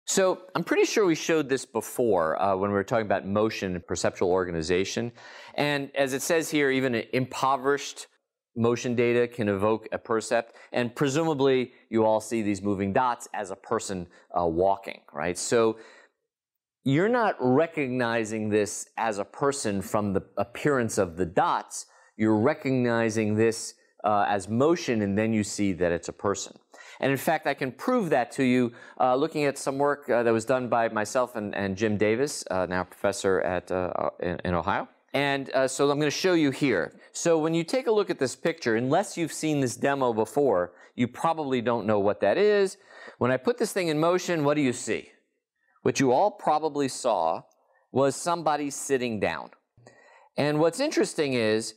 So I'm pretty sure we showed this before when we were talking about motion and perceptual organization. And as it says here, even impoverished motion data can evoke a percept. And presumably, you all see these moving dots as a person walking, right? So you're not recognizing this as a person from the appearance of the dots. You're recognizing this as motion, and then you see that it's a person. And in fact, I can prove that to you looking at some work that was done by myself and Jim Davis, now professor in Ohio. And so I'm going to show you here. So when you take a look at this picture, unless you've seen this demo before, you probably don't know what that is. When I put this thing in motion, what do you see? What you all probably saw was somebody sitting down. And what's interesting is,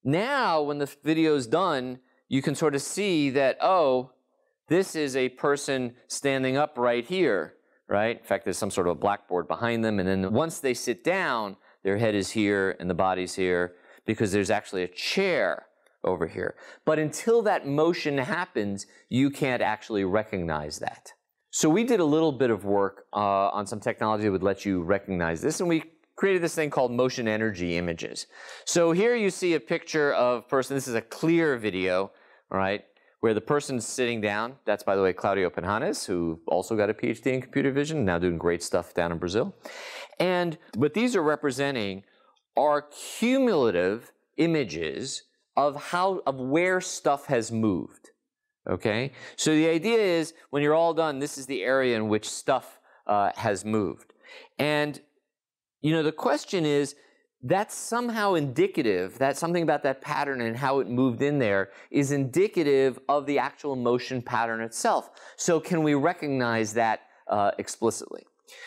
now when the video's done, you can sort of see that, oh, this is a person standing up right here, right? In fact, there's some sort of a blackboard behind them, and then once they sit down, their head is here and the body's here because there's actually a chair over here. But until that motion happens, you can't actually recognize that. So we did a little bit of work on some technology that would let you recognize this, and we created this thing called motion energy images. So here you see a picture of a person. This is a clear video, all right, where the person's sitting down. That's, by the way, Claudio Penhanes, who also got a PhD in computer vision, now doing great stuff down in Brazil. And what these are representing are cumulative images of where stuff has moved. Okay? So the idea is, when you're all done, this is the area in which stuff has moved. And, you know, the question is, that's somehow indicative, that something about that pattern and how it moved in there is indicative of the actual motion pattern itself. So can we recognize that explicitly?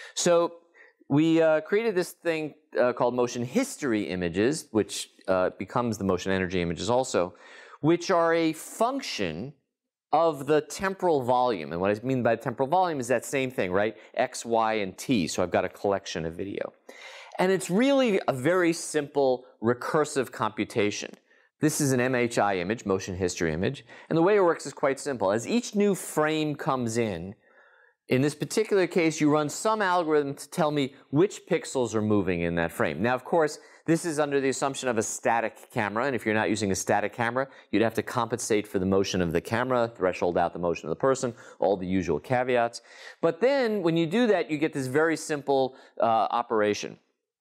So we created this thing called motion history images, which becomes the motion energy images also, which are a function of the temporal volume. And what I mean by temporal volume is that same thing, right? X, Y, and T. So I've got a collection of video. And it's really a very simple recursive computation. This is an MHI image, motion history image. And the way it works is quite simple. As each new frame comes in this particular case, you run some algorithm to tell me which pixels are moving in that frame. Now, of course, this is under the assumption of a static camera. And if you're not using a static camera, you'd have to compensate for the motion of the camera, threshold out the motion of the person, all the usual caveats. But then when you do that, you get this very simple operation.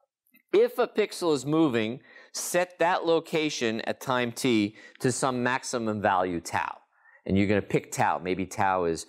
If a pixel is moving, set that location at time t to some maximum value tau. And you're going to pick tau. Maybe tau is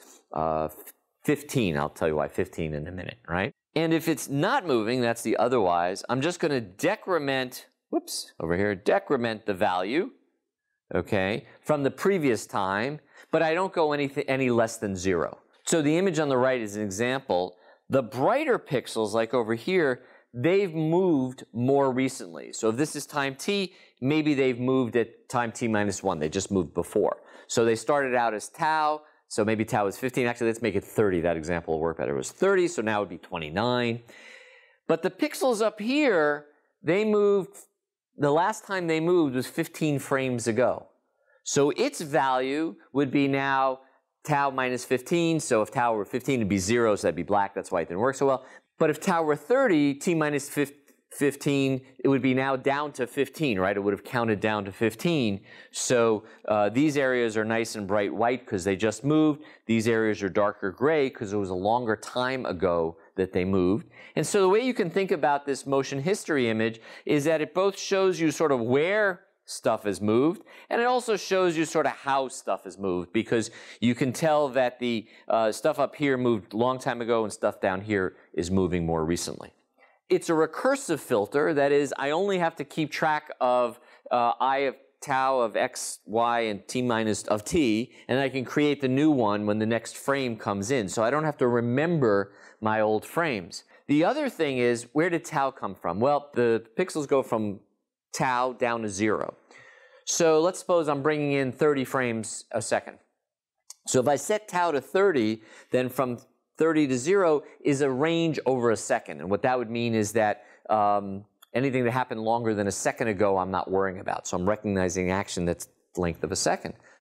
15. I'll tell you why 15 in a minute, right? And if it's not moving, that's the otherwise, I'm just going to decrement, whoops, over here, decrement the value, okay, from the previous time, but I don't go any less than 0. So the image on the right is an example. The brighter pixels, like over here, they've moved more recently. So if this is time t, maybe they've moved at time t minus 1. They just moved before. So they started out as tau. So maybe tau is 15. Actually, let's make it 30. That example will work better. It was 30, so now it would be 29. But the pixels up here, they moved, the last time they moved was 15 frames ago. So its value would be now tau minus 15. So if tau were 15, it'd be 0, so that'd be black. That's why it didn't work so well. But if tau were 30, t minus 15, it would be now down to 15, right? It would have counted down to 15. So these areas are nice and bright white because they just moved. These areas are darker gray because it was a longer time ago that they moved. And so the way you can think about this motion history image is that it both shows you sort of where stuff has moved, and it also shows you sort of how stuff has moved, because you can tell that the stuff up here moved a long time ago and stuff down here is moving more recently. It's a recursive filter. That is, I only have to keep track of I of tau of x, y, and t minus of t, and I can create the new one when the next frame comes in. So I don't have to remember my old frames. The other thing is, where did tau come from? Well, the pixels go from tau down to 0. So let's suppose I'm bringing in 30 frames a second. So if I set tau to 30, then from 30 to 0 is a range over a second. And what that would mean is that anything that happened longer than a second ago, I'm not worrying about. So I'm recognizing action that's the length of a second.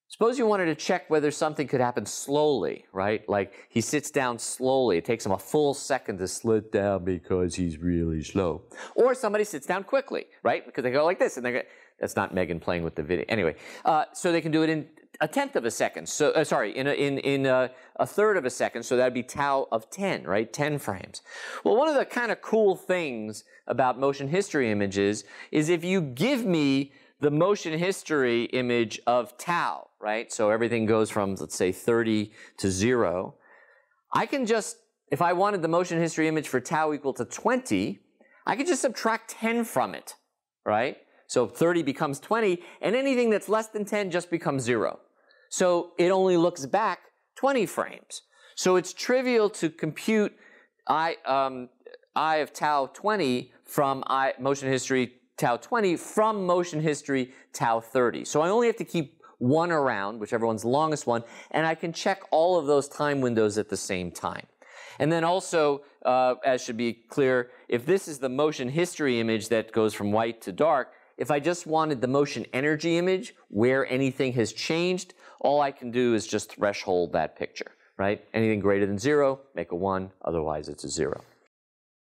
Suppose you wanted to check whether something could happen slowly, right? Like he sits down slowly. It takes him a full second to sit down because he's really slow. Or somebody sits down quickly, right? Because they go like this, and they go, that's not Megan playing with the video. Anyway, so they can do it in a tenth of a second. So in a third of a second. So that'd be tau of 10, right? 10 frames. Well, one of the kind of cool things about motion history images is if you give me the motion history image of tau, right? So everything goes from, let's say, 30 to 0. I can just, if I wanted the motion history image for tau equal to 20, I could just subtract 10 from it, right? So 30 becomes 20, and anything that's less than 10 just becomes 0. So it only looks back 20 frames. So it's trivial to compute I of tau 20 from motion history tau 20 from motion history tau 30. So I only have to keep one around, whichever one's the longest one, and I can check all of those time windows at the same time. And then also, as should be clear, if this is the motion history image that goes from white to dark, if I just wanted the motion energy image where anything has changed, all I can do is just threshold that picture, right? Anything greater than 0, make a 1, otherwise it's a 0.